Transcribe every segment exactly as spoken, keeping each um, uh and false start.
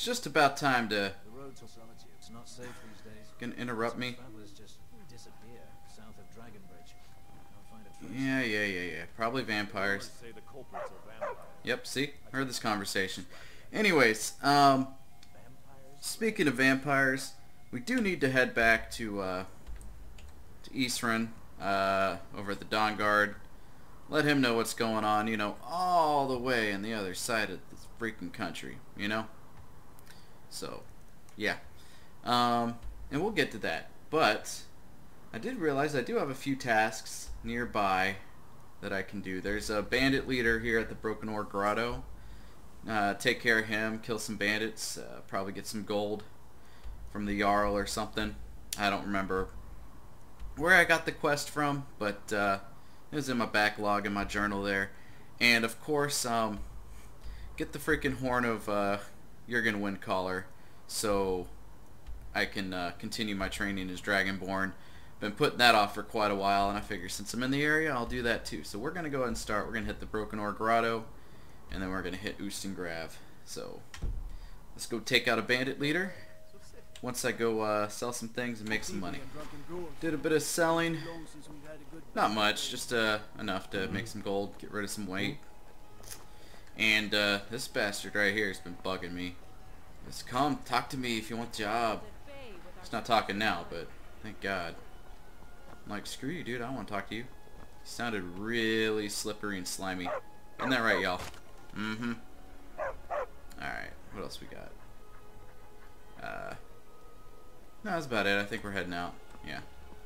just about time to... The road to solitude's not safe these days. Gonna interrupt me? Travelers just disappear south of Dragonbridge. Can't find a trace. Yeah, yeah, yeah, yeah. Probably vampires. Say the culprits are vampires. Yep, see? Heard this conversation. Anyways, um... speaking of vampires, we do need to head back to, uh... to Eastron, uh, over at the Dawn Guard. Let him know what's going on, you know, all the way on the other side of this freaking country, you know? So, yeah. Um, and we'll get to that. But, I did realize I do have a few tasks nearby that I can do. There's a bandit leader here at the Broken Ore Grotto. Uh, take care of him, kill some bandits, uh, probably get some gold from the Jarl or something. I don't remember where I got the quest from, but, uh... it was in my backlog in my journal there. And of course, um, get the freaking horn of uh, Jurgen Windcaller so I can uh, continue my training as Dragonborn. Been putting that off for quite a while, and I figure since I'm in the area, I'll do that too. So we're going to go ahead and start. We're going to hit the Broken Ore Grotto, and then we're going to hit Ustengrav. So let's go take out a bandit leader. Once I go uh, sell some things and make some money. Did a bit of selling. Not much, just uh, enough to make some gold, get rid of some weight. And uh, this bastard right here has been bugging me. Just come, talk to me if you want a job. He's not talking now, but thank God. I'm like, screw you, dude, I don't want to talk to you. He sounded really slippery and slimy. Isn't that right, y'all? Mm-hmm. Alright, what else we got? Uh... No, that's about it. I think we're heading out. Yeah.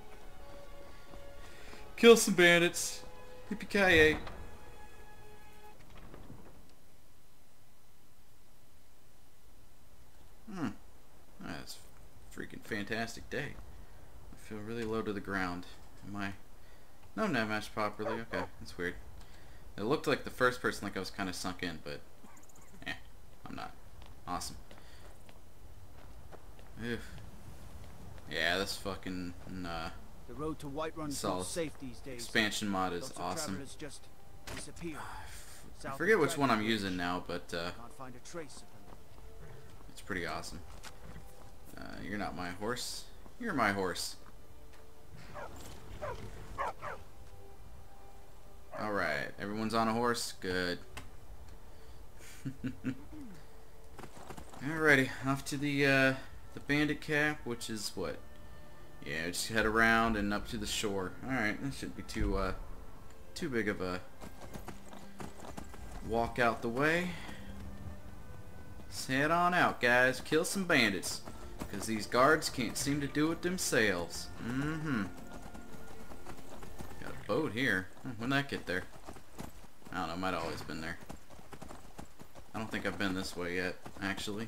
Kill some bandits. Yippee-ki-yay. Hmm. That's a freaking fantastic day. I feel really low to the ground. Am I... No, I'm not matched properly. Okay, that's weird. It looked like the first person like I was kind of sunk in, but... Eh, I'm not. Awesome. Oof. Yeah, this fucking uh, the road to Whiterun's not safe these days. Expansion mod is awesome. Just disappear. I forget which one I'm using now, but uh, can't find a trace of them. It's pretty awesome. Uh, you're not my horse. You're my horse. All right, everyone's on a horse. Good. Alrighty, off to the. Uh, The bandit cap, which is what? Yeah, just head around and up to the shore. Alright, that shouldn't be too, uh, too big of a walk out the way. Let's head on out, guys. Kill some bandits. Because these guards can't seem to do it themselves. Mm-hmm. Got a boat here. When'd that get there? I don't know, might have always been there. I don't think I've been this way yet, actually.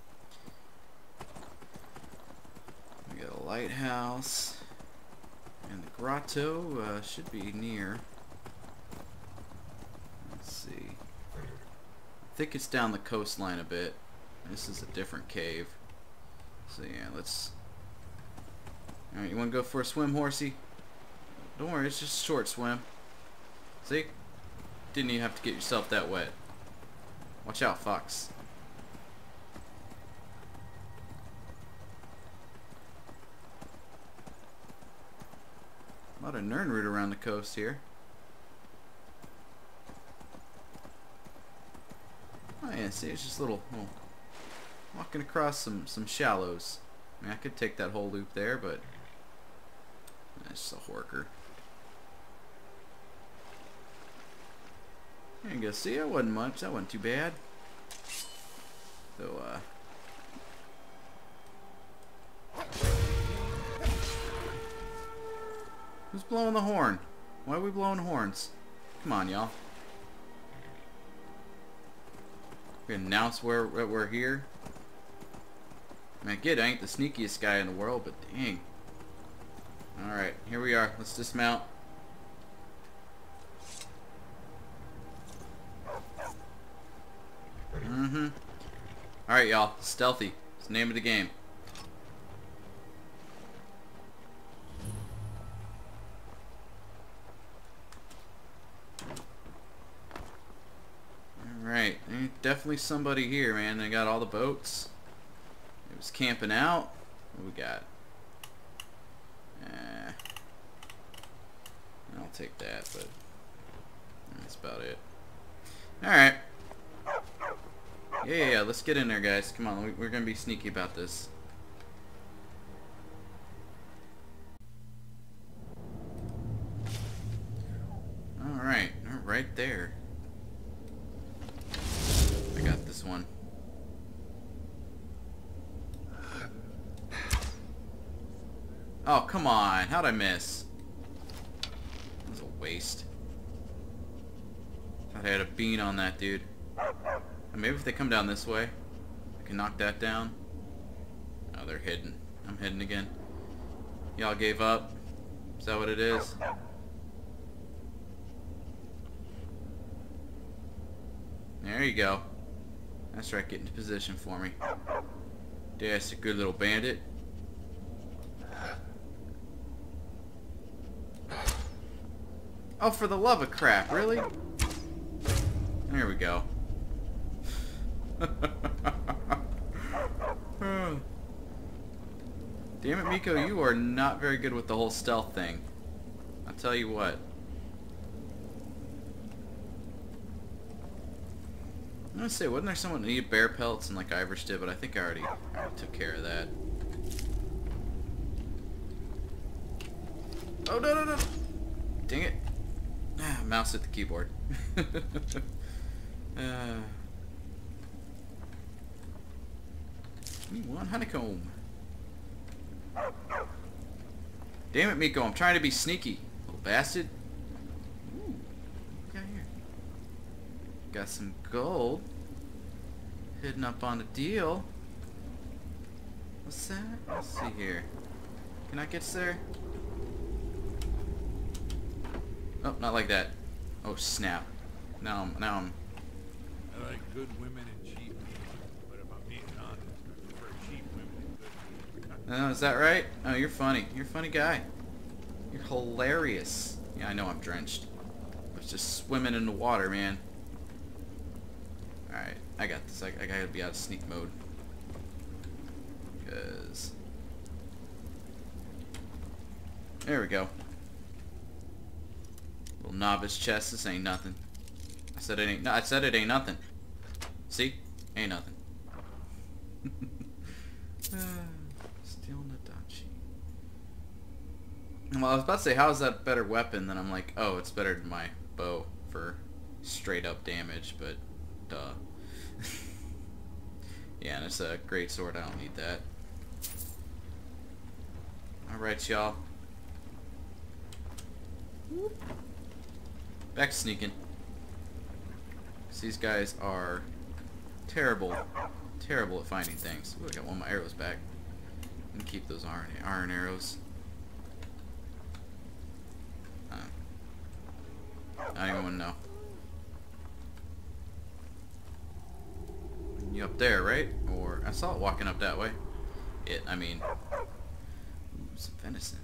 We got a lighthouse, and the grotto uh, should be near. Let's see. I think it's down the coastline a bit. This is a different cave. So yeah, let's... Alright, you want to go for a swim, horsey? Don't worry, it's just a short swim. See? Didn't even have to get yourself that wet. Watch out, fox. A lot of Nirnroot around the coast here. Oh yeah, see, it's just a little, little walking across some some shallows. I mean, I could take that whole loop there, but that's just a horker. There you go. See, that wasn't much. That wasn't too bad. So, uh. Who's blowing the horn? Why are we blowing horns? Come on, y'all. We announce where we're here. I mean, I get I ain't the sneakiest guy in the world, but dang. Alright, here we are. Let's dismount. Mm-hmm. Alright, y'all. Stealthy. It's the name of the game. Alright. Definitely somebody here, man. They got all the boats. Who's camping out? What we got? Eh, I'll take that, but that's about it. Alright. Yeah, yeah, yeah, let's get in there, guys. Come on, we're gonna be sneaky about this. Alright, right there. I got this one. Oh, come on. How'd I miss? That was a waste. Thought I had a bean on that dude. Maybe if they come down this way, I can knock that down. Oh, they're hidden. I'm hidden again. Y'all gave up? Is that what it is? There you go. That's right, get into position for me. That's a good little bandit. Oh, for the love of crap, really? There we go. Damn it, Miko, you are not very good with the whole stealth thing. I'll tell you what. I'm gonna say, wasn't there someone that needed bear pelts and like Ivers did, but I think I already, I already took care of that. Oh, no, no, no! Dang it. Ah, mouse hit the keyboard. uh, one honeycomb. Damn it, Miko, I'm trying to be sneaky, little bastard. Ooh, what we got here? Got some gold. Hidden up on a deal. What's that? Let's see here. Can I get there? Oh, not like that. Oh, snap. Now I'm, now I'm... I like good women and cheap men, but if I'm being honest, I prefer cheap women and good men. Oh, is that right? Oh, you're funny. You're a funny guy. You're hilarious. Yeah, I know I'm drenched. I was just swimming in the water, man. Alright, I got this. I, I gotta be out of sneak mode. Because... There we go. Little novice chest. This ain't nothing. I said it ain't. No, I said it ain't nothing. See? Ain't nothing. uh, Steel Nadachi. Well, I was about to say, how is that a better weapon? Then I'm like, oh, it's better than my bow for straight up damage, but duh. Yeah, and it's a great sword. I don't need that. Alright, y'all. Back to sneaking. These guys are terrible, terrible at finding things. Ooh, I got one of my arrows back. And keep those iron iron arrows. Uh, I don't even want to know. You up there, right? Or I saw it walking up that way. It, I mean, ooh, some venison.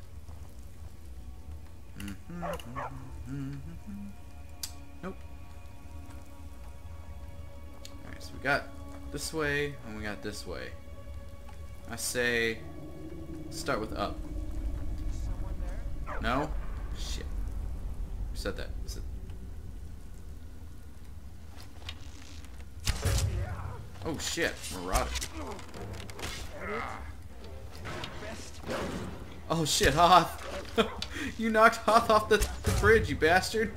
Mm-hmm, mm-hmm, mm-hmm. Nope. Alright, so we got this way and we got this way. I say start with up. Someone there? No? Shit. Who said that? Is it... Oh shit, Marauder. Oh shit, Hoth! You knocked Hoth off the, the bridge, you bastard!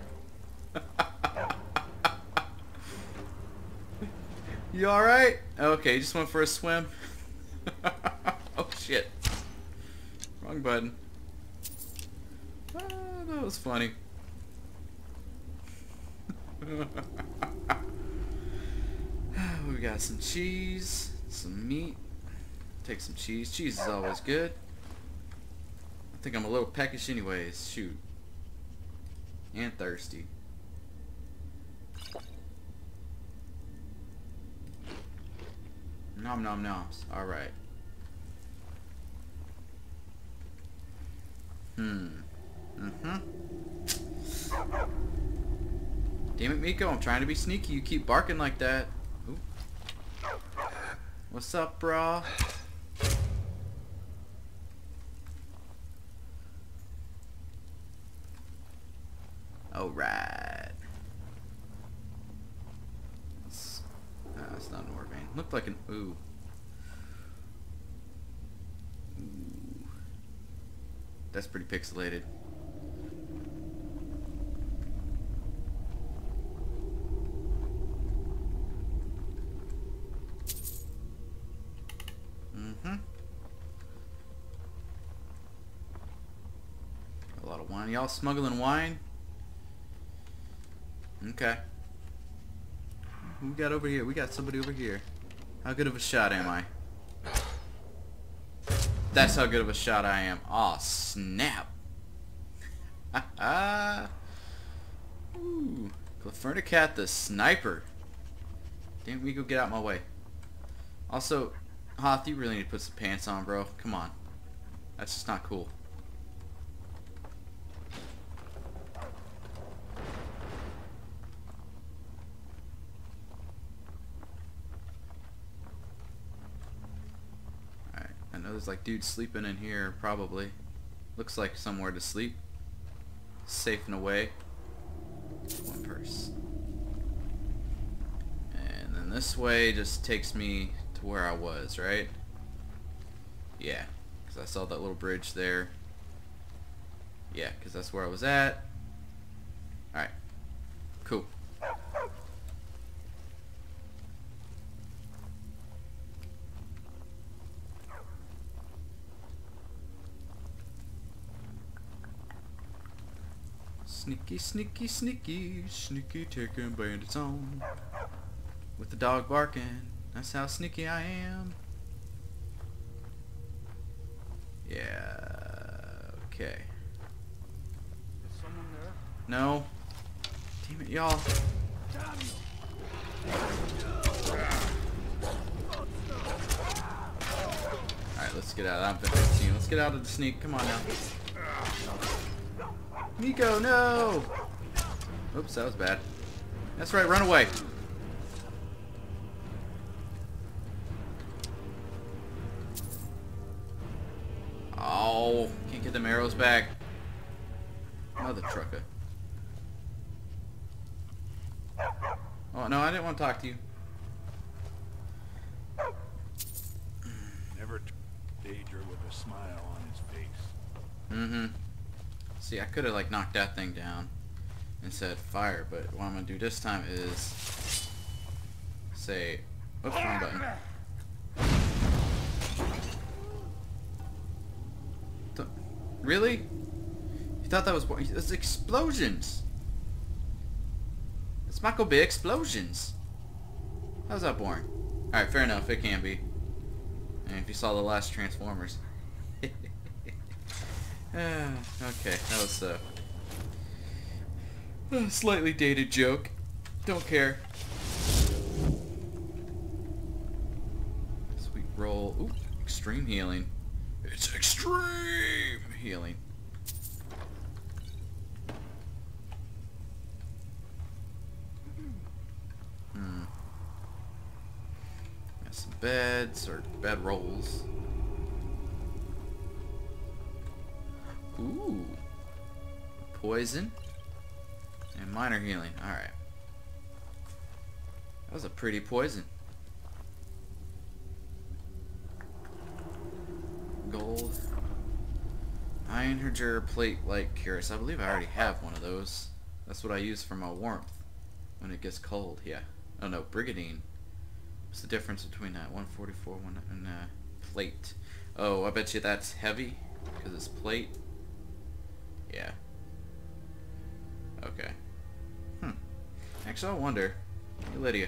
You alright? Okay, you just went for a swim. Oh shit. Wrong button. Ah, that was funny. We got some cheese, some meat. Take some cheese. Cheese is always good. I think I'm a little peckish anyways. Shoot. And thirsty. Nom nom noms. Alright. Hmm. Mm-hmm. Damn it, Miko. I'm trying to be sneaky. You keep barking like that. Ooh. What's up, brah? Alright. It's, uh, it's not an ore vein. Looked like an ooh. Ooh. That's pretty pixelated. Mm-hmm. A lot of wine. Y'all smuggling wine? Okay. Who we got over here? We got somebody over here. How good of a shot am I? That's how good of a shot I am. Aw, snap. Ooh. Clefurnicat the sniper. Didn't we go get out my way? Also, Hoth, you really need to put some pants on, bro. Come on. That's just not cool. Alright, I know there's like dudes sleeping in here, probably. Looks like somewhere to sleep. Safe and away. One purse. And then this way just takes me to where I was, right? Yeah, because I saw that little bridge there. Yeah, because that's where I was at. Alright. Cool. Sneaky, sneaky, sneaky, sneaky taking bandits on. With the dog barking, that's how sneaky I am. Yeah, okay. Is someone there? No. Damn it, y'all. Alright, let's get out. I've been fifteen. Let's get out of the sneak. Come on now. Nico, no! Oops, that was bad. That's right, run away. Oh, can't get them arrows back. Mother trucker. Oh, no, I didn't want to talk to you. Never t- Daedra with a smile on his face. Mm-hmm. See, I could have like knocked that thing down and said fire, but what I'm gonna do this time is say, oops, wrong button. Th- really? You thought that was boring? It's explosions. It's Michael Bay explosions. How's that boring? All right, fair enough. It can be. And if you saw the last Transformers. Uh, okay, that was uh, a slightly dated joke. Don't care. Sweet roll. Ooh, extreme healing. It's extreme healing. Hmm. Got some beds or bed rolls. Ooh. Poison. And minor healing. Alright. That was a pretty poison. Gold. Iron Herger plate like Curious. I believe I already have one of those. That's what I use for my warmth when it gets cold. Yeah. Oh no, Brigadine. What's the difference between that one forty-four one and uh, plate? Oh, I bet you that's heavy because it's plate. Yeah. Okay. Hmm. Actually, I wonder. Hey, Lydia.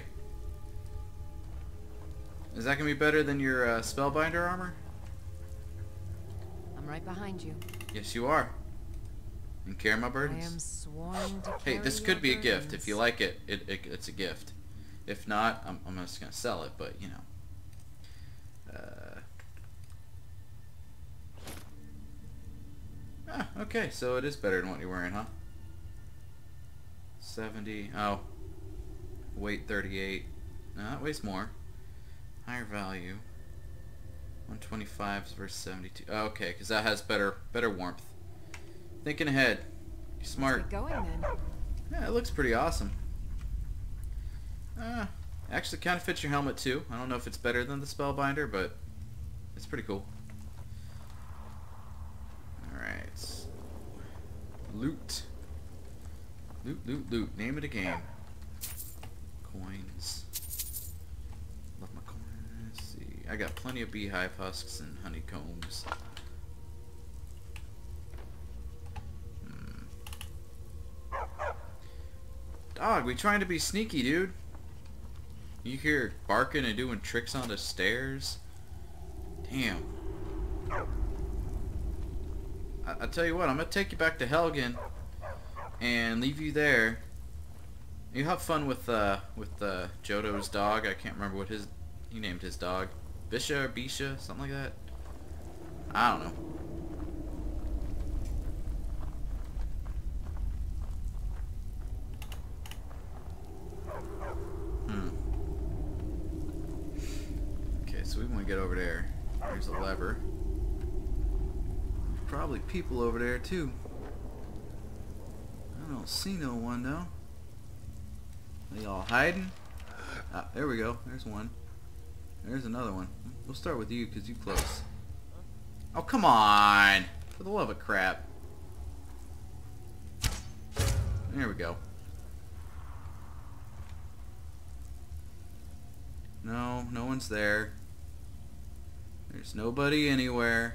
Is that going to be better than your uh, Spellbinder armor? I'm right behind you. Yes, you are. And carry my I burdens. am sworn to Hey, carry this your could be a gift. burdens. If you like it, it, it it's a gift. If not, I'm, I'm just going to sell it, but, you know. Uh... Ah, okay, so it is better than what you're wearing, huh? seventy. Oh. Weight thirty-eight. No, that weighs more. Higher value. one twenty-five versus seventy-two. Oh, okay, because that has better better warmth. Thinking ahead. You're smart. Let's get going then. Yeah, it looks pretty awesome. Uh, actually kind of fits your helmet too. I don't know if it's better than the Spellbinder, but it's pretty cool. Alright. Loot. Loot, loot, loot. Name of the game. Coins. Love my coins. Let's see. I got plenty of beehive husks and honeycombs. Dog, we trying to be sneaky, dude. You hear barking and doing tricks on the stairs? Damn. I, I tell you what, I'm gonna take you back to Helgen and leave you there. You have fun with uh with uh, Jodo's dog. I can't remember what his he named his dog. Bisha or Bisha, something like that. I don't know. So we want to get over there. There's a lever. There's probably people over there too. I don't see no one though. Are they all hiding? Ah, there we go. There's one. There's another one. We'll start with you because you close. Oh, come on! For the love of crap. There we go. No, no one's there. There's nobody anywhere.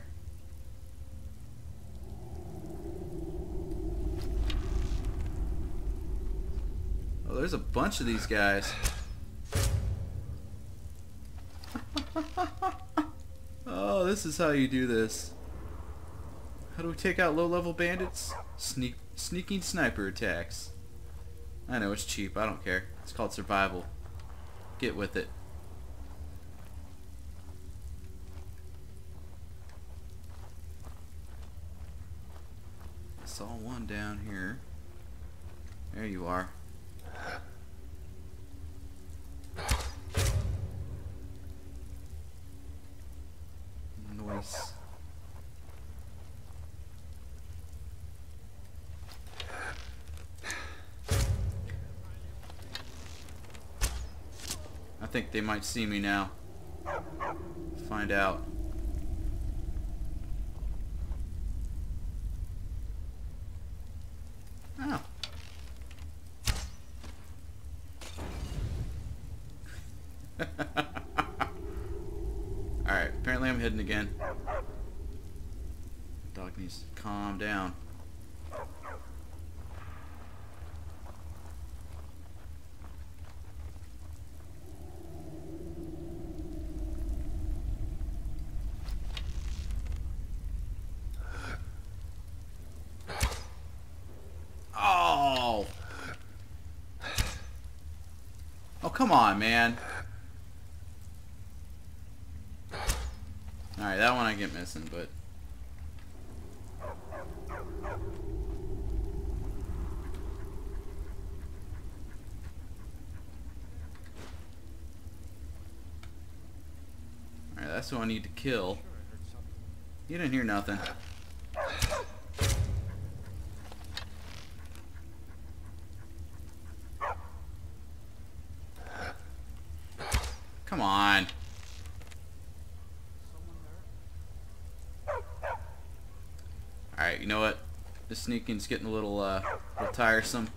Oh, there's a bunch of these guys. Oh, this is how you do this. How do we take out low-level bandits? Sneak, sneaking sniper attacks. I know, it's cheap. I don't care. It's called survival. Get with it. Saw one down here. There you are. Noise. I think they might see me now. Find out. Oh. Alright, apparently I'm hidden again. Dog needs to calm down. Oh, come on, man. Alright, that one I get missing, but... Alright, that's who I need to kill. You didn't hear nothing. Come on. Alright, you know what? This sneaking's getting a little, uh, a little tiresome.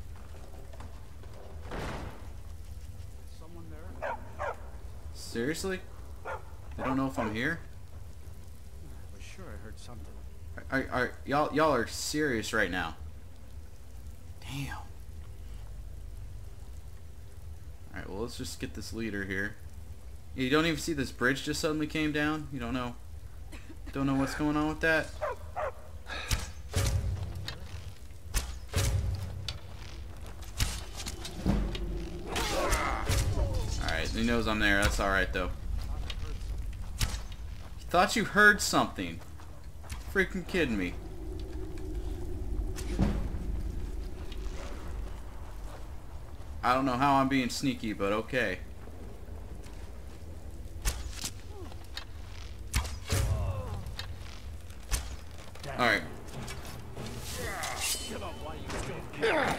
Someone there? Seriously? They don't know if I'm here? I was sure I heard something. Are, are, are y'all y'all are serious right now? Damn. Alright, well let's just get this leader here. You don't even see this bridge just suddenly came down? You don't know? Don't know what's going on with that? Alright, he knows I'm there. That's alright though. Thought you heard something. Freaking kidding me. I don't know how I'm being sneaky, but okay. Give up while you still can.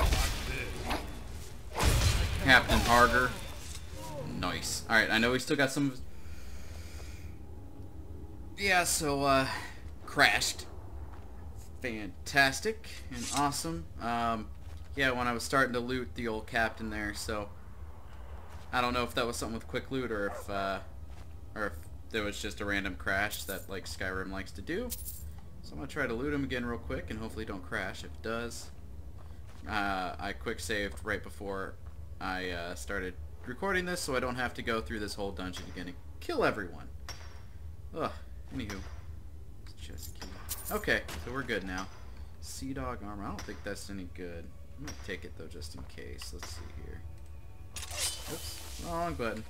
Captain Harger. Nice. Alright, I know we still got some of his... Yeah, so, uh, crashed. Fantastic and awesome. Um, yeah, when I was starting to loot the old captain there, so... I don't know if that was something with quick loot or if, uh, or if there was just a random crash that, like, Skyrim likes to do. So I'm going to try to loot him again real quick and hopefully don't crash. If it does, uh, I quick saved right before I uh, started recording this so I don't have to go through this whole dungeon again and kill everyone. Ugh, anywho. It's just key. Okay, so we're good now. Sea Dog armor. I don't think that's any good. I'm going to take it though just in case. Let's see here. Oops, wrong button.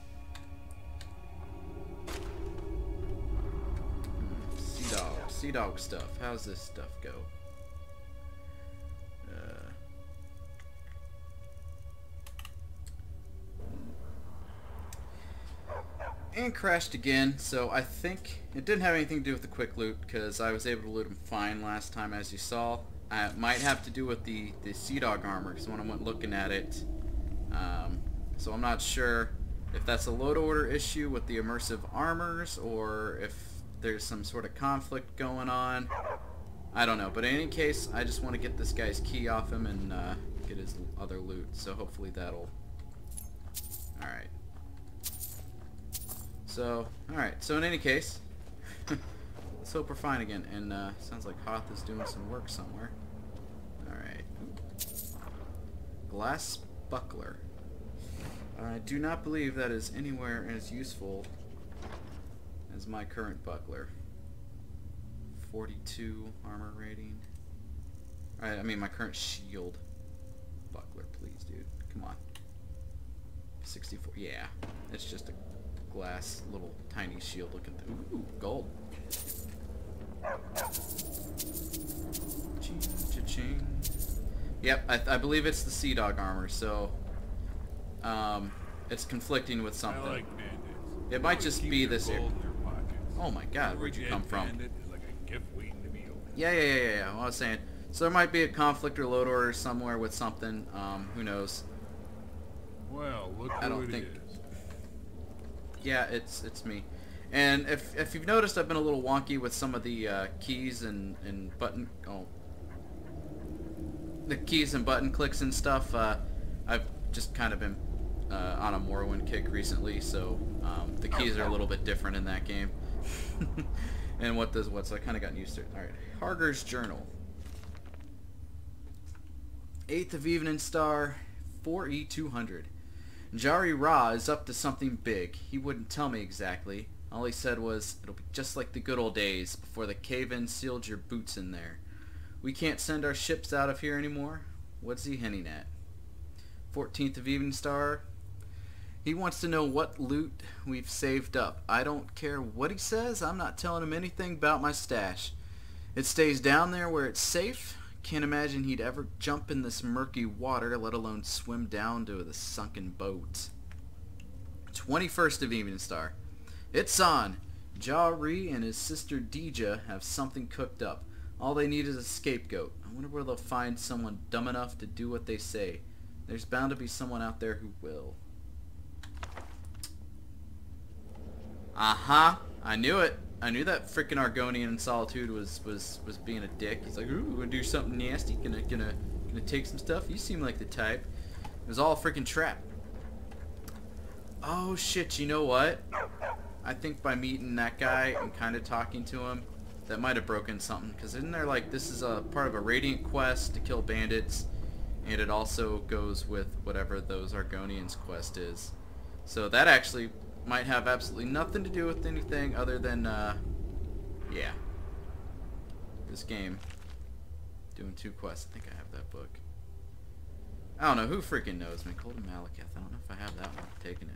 Hmm, Sea Dog. Sea Dog stuff. How's this stuff go? Uh... And crashed again, so I think it didn't have anything to do with the quick loot because I was able to loot him fine last time, as you saw. Uh, it might have to do with the, the Sea Dog armor because when I went looking at it, um, so I'm not sure if that's a load order issue with the immersive armors or if there's some sort of conflict going on. I don't know, but in any case, I just want to get this guy's key off him and uh, get his other loot, so hopefully that'll... Alright. So, alright, so in any case, let's hope we're fine again. And uh, sounds like Hoth is doing some work somewhere. Alright. Glass buckler. I do not believe that is anywhere as useful as my current buckler. forty-two armor rating. Alright, I mean my current shield. Buckler, please, dude. Come on. sixty-four. Yeah, it's just a glass little tiny shield looking thing. Ooh, gold. Ching, cha-ching. Yep, I, I believe it's the Sea Dog armor, so um, it's conflicting with something. I like bandits. It might just Keep be their this gold area. in their pockets. Oh my god, where'd you Dead come from? bandit is like a gift waiting to be opened. Yeah, yeah, yeah, yeah, yeah. Well, I was saying. So there might be a conflict or load order somewhere with something. Um, who knows? Well, look I who don't it think- is. Yeah, it's it's me. And if if you've noticed, I've been a little wonky with some of the uh, keys and and button oh the keys and button clicks and stuff. Uh, I've just kind of been uh, on a Morrowind kick recently, so um, the keys are a little bit different in that game. And what does what? So I kind of got used to it. All right, Harger's Journal. Eighth of Evening Star, four E two hundred. Jari Ra is up to something big. He wouldn't tell me exactly. All he said was, it'll be just like the good old days before the cave-in sealed your boots in there. We can't send our ships out of here anymore. What's he hinting at? fourteenth of Evening Star. He wants to know what loot we've saved up. I don't care what he says. I'm not telling him anything about my stash. It stays down there where it's safe. Can't imagine he'd ever jump in this murky water, let alone swim down to the sunken boat. twenty-first of Evening Star. It's on. Jari and his sister Deja have something cooked up. All they need is a scapegoat. I wonder where they'll find someone dumb enough to do what they say. There's bound to be someone out there who will. Uh-huh. I knew it. I knew that frickin' Argonian in Solitude was, was, was being a dick. He's like, ooh, gonna do something nasty, gonna gonna gonna take some stuff. You seem like the type. It was all a frickin' trap. Oh shit, you know what? I think by meeting that guy and kinda talking to him, that might have broken something. Cause isn't there like this is a part of a Radiant quest to kill bandits, and it also goes with whatever those Argonians quest is. So that actually might have absolutely nothing to do with anything other than, uh, yeah. This game. Doing two quests. I think I have that book. I don't know. Who freaking knows, man? Cold of Malekith. I don't know if I have that one. I'm taking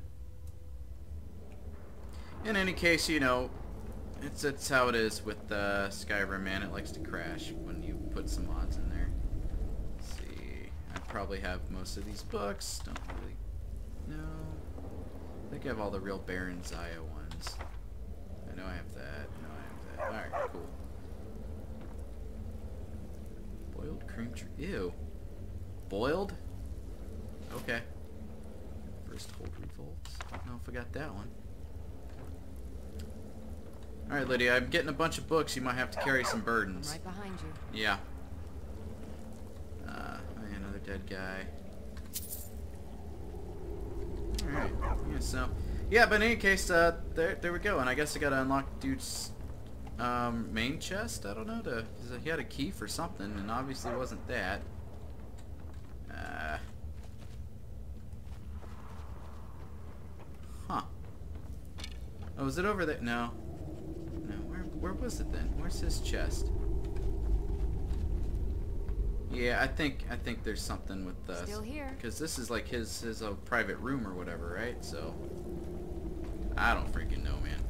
it. In any case, you know, it's, it's how it is with uh, Skyrim, man. It likes to crash when you put some mods in there. Let's see. I probably have most of these books. Don't really know. I think I have all the real Baron Zaya ones. I know I have that. I know I have that. Alright, cool. cream tree. Ew. Boiled? Okay. First hold revolts. I don't know if I got that one. Alright, Lydia, I'm getting a bunch of books. You might have to carry some burdens. Right behind you. Yeah. Uh, oh yeah, another dead guy. Alright. Yeah, so... Yeah, but in any case, uh, there, there we go. And I guess I gotta unlock dude's um, main chest? I don't know. To, he had a key for something, and obviously it wasn't that. Uh... Huh. Oh, is it over there? No. No, where, where was it then? Where's his chest? Yeah, I think I think there's something with us. Still here. Because this is like his his uh, private room or whatever, right? So I don't freaking know, man.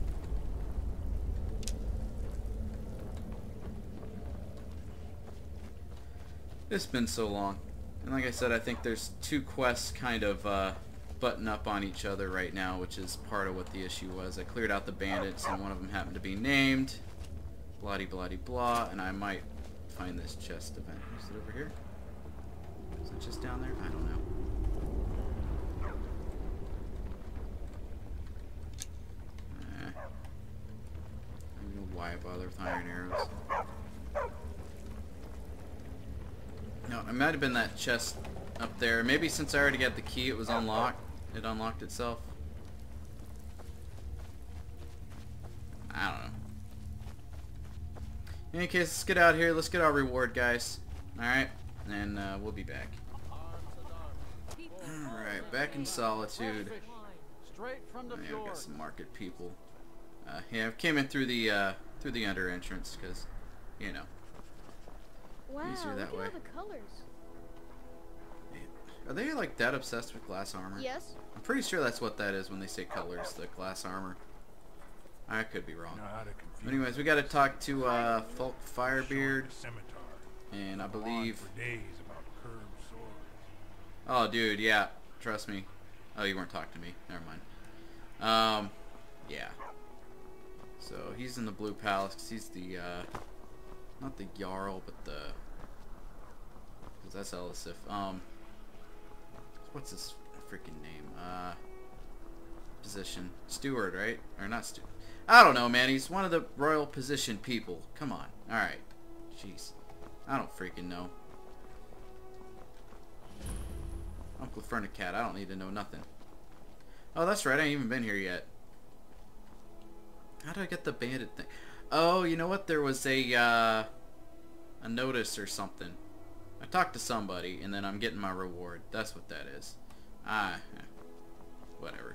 It's been so long, and like I said, I think there's two quests kind of uh, button up on each other right now, which is part of what the issue was. I cleared out the bandits, and one of them happened to be named bloody bloody blah, and I might find this chest event. Is it over here? Is it just down there? I don't know. Eh. I don't know why I bother with iron arrows. No, it might have been that chest up there. Maybe since I already got the key, it was unlocked. It unlocked itself. I don't know. In any case, let's get out here. Let's get our reward, guys. Alright, and uh, we'll be back. Alright, back in Solitude. Straight from the Oh, yeah, we fjord. got some market people. Uh, yeah, I came in through the uh, through the under entrance because, you know. Wow, Easier that look way. at all the colors. Are they like that obsessed with glass armor? Yes. I'm pretty sure that's what that is when they say colors, the glass armor. I could be wrong. Not out of confusion. Anyways, we got to talk to uh, Folk Showing Firebeard, the scimitar. and I Go on believe. for days about curved swords. Oh, dude, yeah, trust me. Oh, you weren't talking to me. Never mind. Um, yeah. So he's in the Blue Palace. 'Cause he's the uh, not the Jarl, but the. Cause that's Elisif. Um, what's his freaking name? Uh, position steward, right? Or not steward? I don't know, man. He's one of the royal position people. Come on. All right. Jeez. I don't freaking know. Uncle Fernicat, I don't need to know nothing. Oh, that's right. I ain't even been here yet. How did I get the bandit thing? Oh, you know what? There was a uh, a notice or something. I talked to somebody, and then I'm getting my reward. That's what that is. Ah, eh, whatever.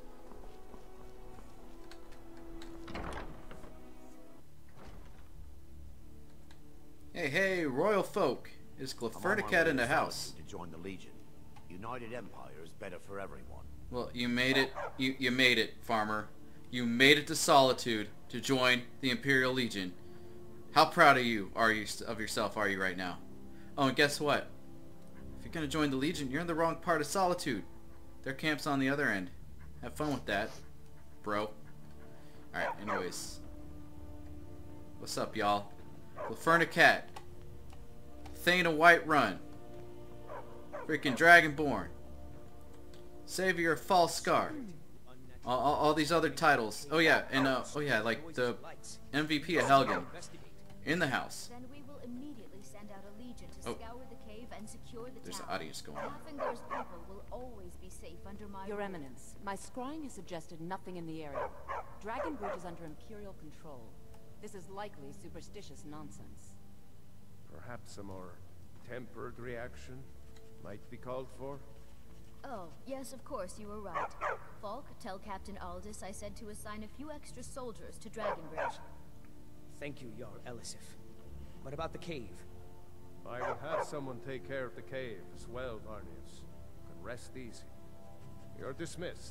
Hey, hey, royal folk. Is I'm on my way Clefurnicat in to the house? Solitude to join the Legion. United Empire is better for everyone. Well, you made it. You you made it, farmer. You made it to Solitude to join the Imperial Legion. How proud of you are you of yourself are you right now? Oh, and guess what? If you're gonna join the Legion, you're in the wrong part of Solitude. Their camp's on the other end. Have fun with that, bro. All right. Anyways, what's up, y'all? Clefurnicat, Thane of Whiterun, freaking Dragonborn, Savior of Falskar, all, all, all these other titles. Oh yeah, and uh, oh yeah, like the M V P of Helgen in the house. Then we will immediately send out a legion to Oh. scour the cave and secure the There's town. an audience going on. Gryffindor's people will always be safe under my Your rule. Eminence, my scrying has suggested nothing in the area. Dragonbridge is under Imperial control. This is likely superstitious nonsense. Perhaps a more tempered reaction might be called for? Oh, yes, of course, you were right. Falk, tell Captain Aldous I said to assign a few extra soldiers to Dragonbridge. Thank you, Jarl Elisif. What about the cave? I will have someone take care of the cave as well, Barnius. You can rest easy. You're dismissed.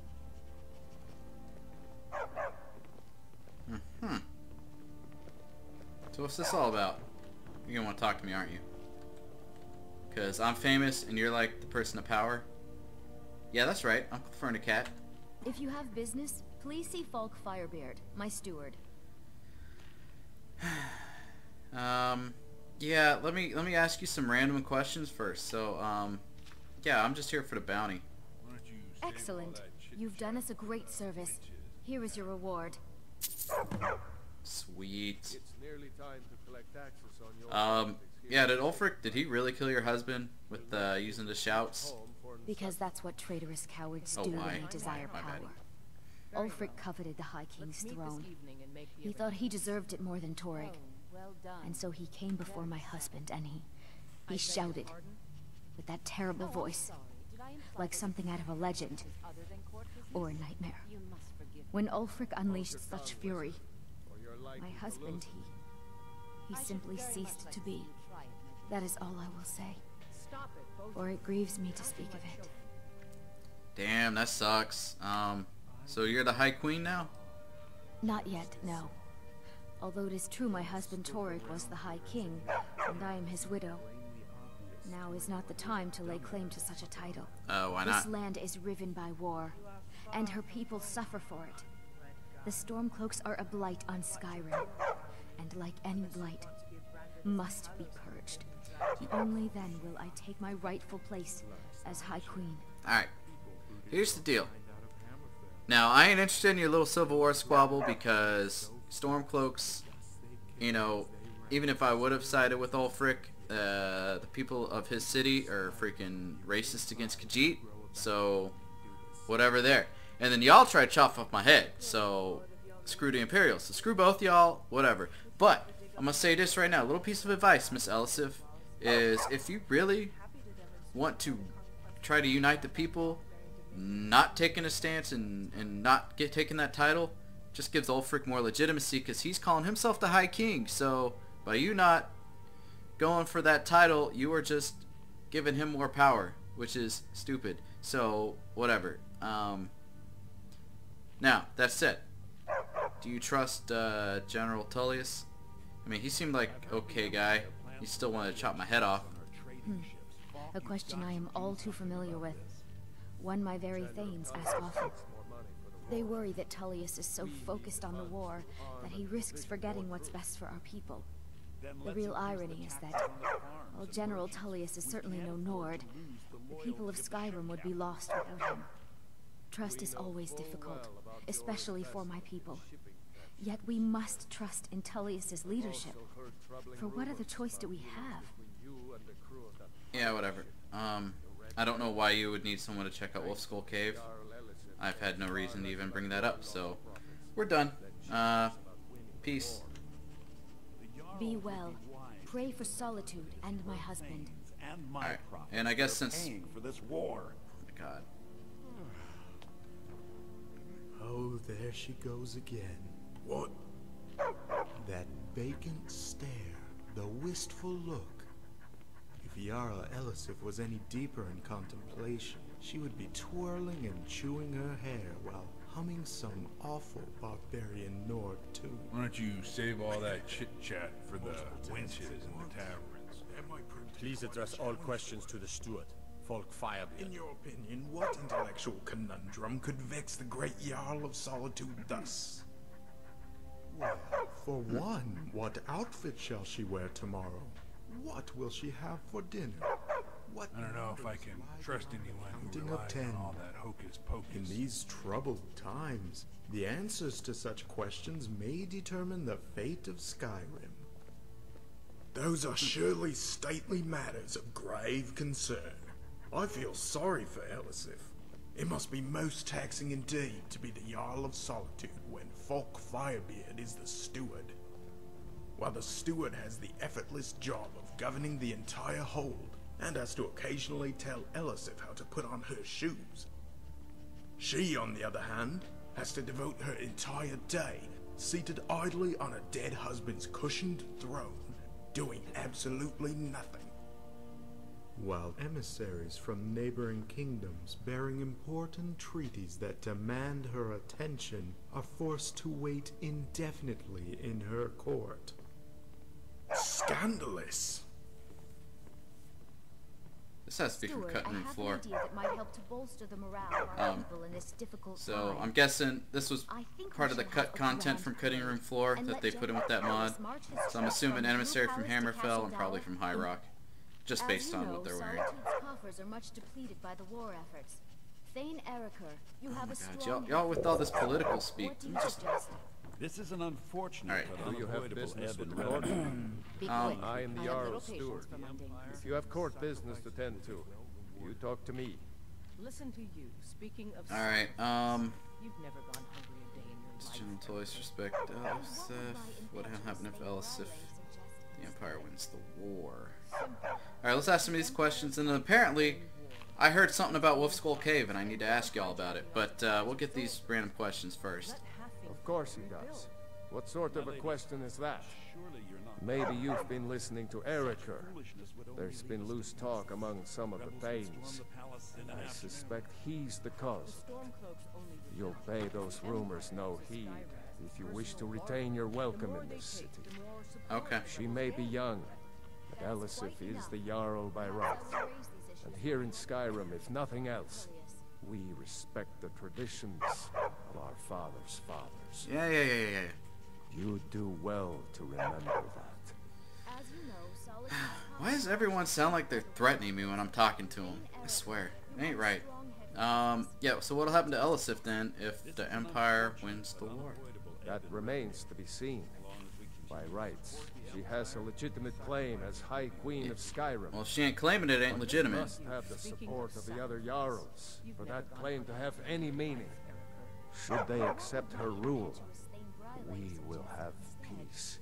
Hmm. So what's this all about? You're gonna want to talk to me, aren't you? Because I'm famous and you're like the person of power. Yeah, that's right. Uncle Fernicat. If you have business, please see Falk Firebeard, my steward. Um, Yeah, let me let me ask you some random questions first. So, um, yeah, I'm just here for the bounty. Why don't you save all Excellent. that chit You've done us a great service. Here is your reward. Sweet. It's nearly time to collect taxes on your Um, properties here. yeah, did Ulfric, did he really kill your husband with uh, using the shouts? Home for an Because that's what traitorous cowards Oh, do my. when they desire My bad. power. Ulfric coveted the High King's throne. He thought he deserved it more than Torygg. Well done. And so he came before my husband and he... he shouted. With that terrible voice. Like something out of a legend. Or a nightmare. You must forgive When Ulfric unleashed such fury, or your life my to husband, lose. he... he simply ceased to be. try it. That is all I will say. Stop it, both For it grieves me to speak of it. Damn, that sucks. Um, so you're the High Queen now? Not yet, no. Although it is true my husband Torygg was the High King, and I am his widow. Now is not the time to lay claim to such a title. Uh, why This not? land is riven by war, and her people suffer for it. The Stormcloaks are a blight on Skyrim, and like any blight, must be purged. Only then will I take my rightful place as High Queen. Alright, here's the deal. Now, I ain't interested in your little Civil War squabble because Stormcloaks, you know, even if I would have sided with Ulfric, uh, the people of his city are freaking racist against Khajiit, so whatever there. And then y'all try to chop off my head, so screw the Imperials. So screw both y'all, whatever. But, I'm going to say this right now, a little piece of advice, Miss Elisif, is if you really want to try to unite the people, not taking a stance and, and not get taking that title just gives Ulfric more legitimacy because he's calling himself the High King. So by you not going for that title, you are just giving him more power, which is stupid. So whatever. Um, now, that said, do you trust uh, General Tullius? I mean, he seemed like okay guy. He still wanted to chop my head off. A question I am all too familiar with. One my very thanes ask often. They worry that Tullius is so focused on the war that he risks forgetting what's best for our people. The real irony is that, while General Tullius is certainly no Nord, the people of Skyrim would be lost without him. Trust is always difficult, especially for my people. Yet we must trust in Tullius's leadership. For what other choice do we have? Yeah, whatever. Um, I don't know why you would need someone to check out Wolfskull Cave. I've had no reason to even bring that up, so we're done. Uh, peace. Be well. Pray for Solitude and my husband. And my Alright, profit and I guess for since... paying for this war. Oh my god. Oh, there she goes again. What? That vacant stare, the wistful look. If Jarl Elisif was any deeper in contemplation, she would be twirling and chewing her hair while humming some awful barbarian Nord tune. Why don't you save all that chit-chat for the wenches in the taverns? Please address all questions to the steward, Folk Firebeard. In your opinion, what intellectual conundrum could vex the great Jarl of Solitude thus? Well, for one, what outfit shall she wear tomorrow? What will she have for dinner? What I don't know if I can trust anyone who Counting up relies ten. on all that hocus pocus. In these troubled times, the answers to such questions may determine the fate of Skyrim. Those are surely stately matters of grave concern. I feel sorry for Elisif. It must be most taxing indeed to be the Jarl of Solitude when Folk Firebeard is the steward. While the steward has the effortless job of governing the entire hold, and has to occasionally tell Elisif how to put on her shoes. She, on the other hand, has to devote her entire day seated idly on a dead husband's cushioned throne, doing absolutely nothing. While emissaries from neighboring kingdoms bearing important treaties that demand her attention are forced to wait indefinitely in her court. Scandalous! This has to be from Steward, cutting I room have floor. an idea that might help to bolster the morale of our Um, people in this difficult So time. I'm guessing this was I think part we of the should cut have a content grand from cutting room parade floor and that let they put in with that General mod. Ellis march his So I'm troops assuming from Blue emissary from Palace to Hammerfell Castle and probably Dow. from High Rock, just As based you on know, what they're wearing. Solitude's coffers are much depleted by the war efforts. Thane Eriker, you have a God, y'all, strong y'all with all this political What speak. do you let me just- suggest? This is an unfortunate Alright. but Do you have unavoidable business ebb with and the flow. court? Be Um, quick. I am the I have Jarl's little patience steward. for mundane If you have court business to tend to, you talk to me. Listen to you. Speaking of Alright, um, you've never gone hungry a day in your life. General Toys respect Elisif. What happened if Elisif, the Empire wins the war? Alright, let's ask some of these questions, and then apparently I heard something about Wolf Skull Cave, and I need to ask y'all about it, but uh, we'll get these random questions first. Of course he does. What sort of a question is that? Surely you're not. Maybe you've been listening to Eriker. There's been loose talk among some of the Thanes. I suspect he's the cause. You'll pay those rumors no heed if you wish to retain your welcome in this city. Okay. She may be young, but Elisif is the Jarl by right. And here in Skyrim, if nothing else, we respect the traditions of our fathers' fathers. Yeah, yeah, yeah, yeah, yeah. You do well to remember that. As you know, Solitude's Why does everyone sound like they're threatening me when I'm talking to them? I swear. It ain't right. Um, yeah, so what'll happen to Elisif then if the Empire wins the war? That remains to be seen. By rights, she has a legitimate claim as High Queen of Skyrim. Well, if she ain't claiming it, it ain't But legitimate. She must have the support of the other Jarls for that claim to have any meaning. Should they accept her rule, we will have peace.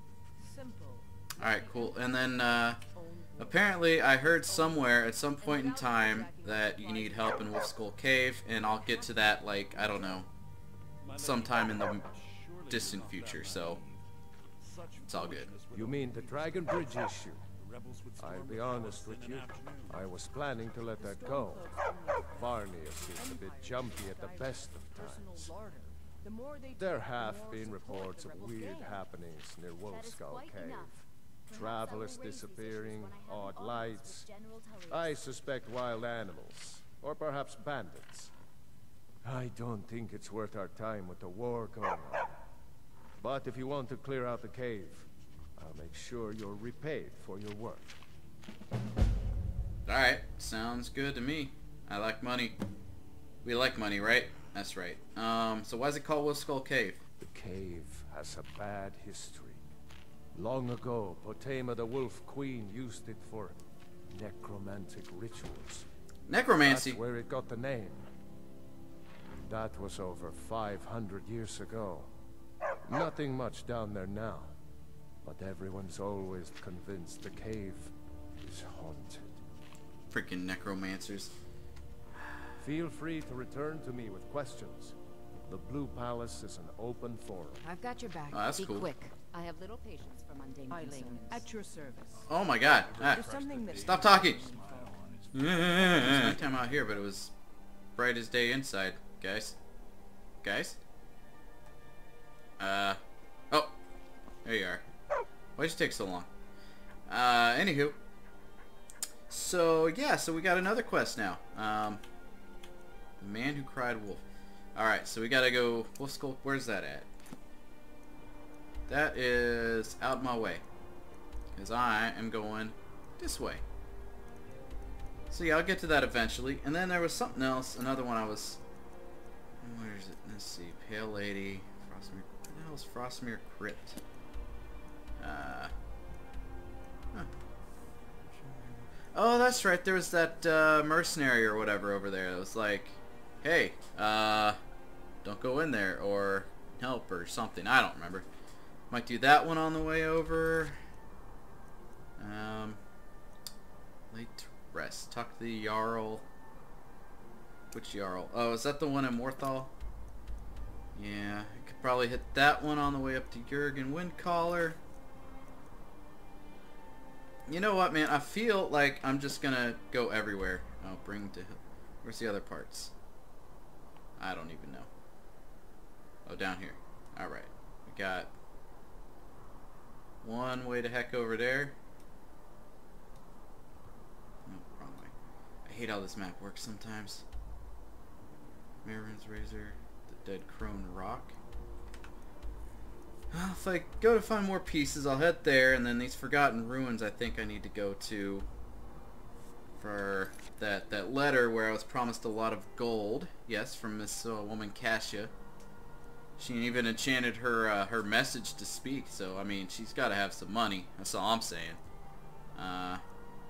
Alright, cool. And then, uh, apparently I heard somewhere at some point in time that you need help in Wolf Skull Cave, and I'll get to that, like, I don't know, sometime in the distant future, so it's all good. You mean the Dragon Bridge issue? I'll be honest with you. I was planning to let that go. Varnius is a bit jumpy at the best of times. There have been reports of weird happenings near Wolf Skull Cave. Travelers disappearing, odd lights. I suspect wild animals, or perhaps bandits. I don't think it's worth our time with the war going on. But if you want to clear out the cave, I'll make sure you're repaid for your work. Alright, sounds good to me. I like money. We like money, right? That's right. Um, so why is it called Wolf Skull Cave? The cave has a bad history. Long ago, Potema the Wolf Queen used it for necromantic rituals. Necromancy? That's where it got the name. That was over five hundred years ago. Nothing much down there now. But everyone's always convinced the cave is haunted. Freaking necromancers. Feel free to return to me with questions. The Blue Palace is an open forum. I've got your back. Oh, that's Be cool. quick. I have little patience for mundane Eileen, concerns. at your service. Oh my god. Ah, There's something that stop talking! It's nighttime out here, but it was bright as day inside, guys. Guys? Uh, oh, there you are. Why'd you take so long? Uh, anywho. So, yeah, so we got another quest now. Um, the Man Who Cried Wolf. Alright, so we gotta go, Wolf Skull, where's that at? That is out my way. Because I am going this way. So yeah, I'll get to that eventually. And then there was something else, another one I was... Where is it? Let's see. Pale Lady. Frostmere. What the hell is Frostmere Crypt? Uh... Huh. Oh, that's right. There was that uh, mercenary or whatever over there. It was like, hey, uh, don't go in there, or help, or something. I don't remember. Might do that one on the way over. Um, late to rest. Talk to the Jarl. Which Jarl? Oh, is that the one in Morthal? Yeah, I could probably hit that one on the way up to Jurgen Windcaller. You know what, man? I feel like I'm just gonna go everywhere. Oh, bring to... Where's the other parts? I don't even know. Oh, down here. Alright. We got... one way to heck over there. No, wrong way. hate how this map works sometimes. Marin's Razor, the Dead Crone Rock. Well, if I go to find more pieces, I'll head there, and then these Forgotten Ruins I think I need to go to for that, that letter where I was promised a lot of gold. Yes, from this uh, woman Cassia. She even enchanted her uh, her message to speak, so I mean, she's got to have some money. That's all I'm saying. Uh,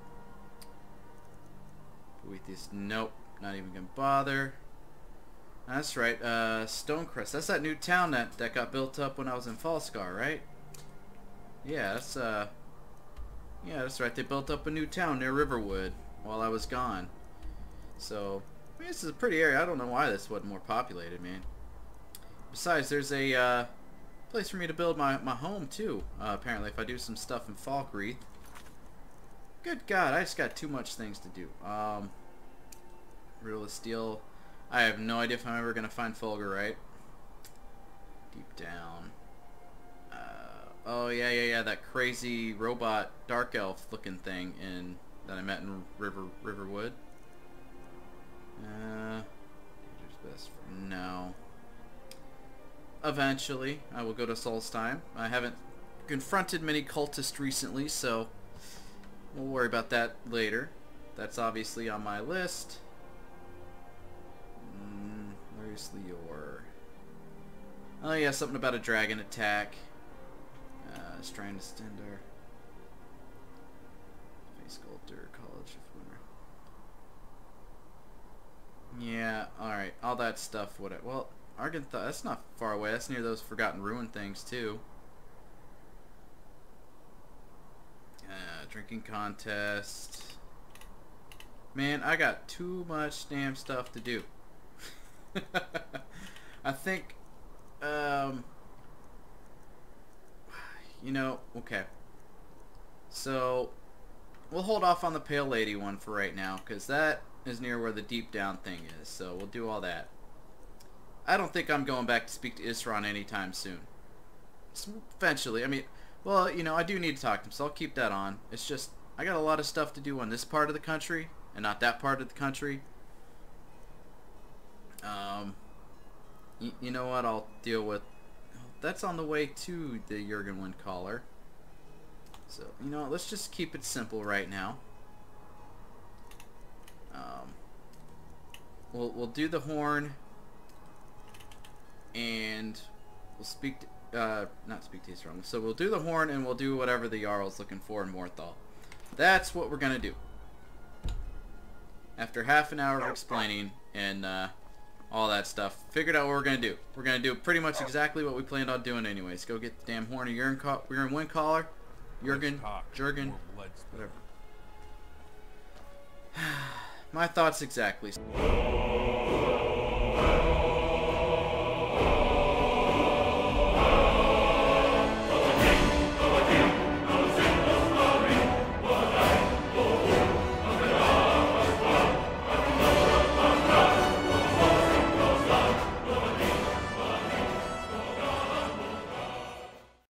Boethius, nope, not even gonna bother. That's right, uh, Stonecrest. That's that new town that, that got built up when I was in Falskar, right? Yeah, that's, uh... Yeah, that's right. They built up a new town near Riverwood while I was gone. So, I mean, this is a pretty area. I don't know why this wasn't more populated, man. Besides, there's a, uh, place for me to build my, my home, too, uh, apparently, if I do some stuff in Falkreath. Good God, I just got too much things to do. Um, Riddle of Steel... I have no idea if I'm ever going to find Fulgurite. Deep down. Uh, oh, yeah, yeah, yeah, that crazy robot dark elf looking thing in that I met in River Riverwood. Uh, best for no. Eventually, I will go to Solstheim. I haven't confronted many cultists recently, so we'll worry about that later. That's obviously on my list. Your oh yeah, something about a dragon attack. Uh, Strand of Stendar. Face Sculptor, College of Winter. Yeah, alright. All that stuff. What? Well, Argenthaw, that's not far away. That's near those Forgotten Ruin things, too. Uh, drinking contest. Man, I got too much damn stuff to do. I think, um, you know, okay. So, we'll hold off on the Pale Lady one for right now, because that is near where the Deep Down thing is, so we'll do all that. I don't think I'm going back to speak to Isran anytime soon. Eventually, I mean, well, you know, I do need to talk to him, so I'll keep that on. It's just, I got a lot of stuff to do on this part of the country, and not that part of the country. Um, you, you know what, I'll deal with, that's on the way to the Jurgen Windcaller. So, you know what, let's just keep it simple right now. Um, we'll, we'll do the horn, and we'll speak to, uh, not speak to Isran. So we'll do the horn, and we'll do whatever the Jarl's looking for in Morthal. That's what we're gonna do. After half an hour of explaining, and, uh, all that stuff, figured out what we're gonna do. We're gonna do pretty much exactly what we planned on doing anyways. Go get the damn horn of Jurgen Windcaller, Jurgen, Jurgen, whatever. My thoughts exactly.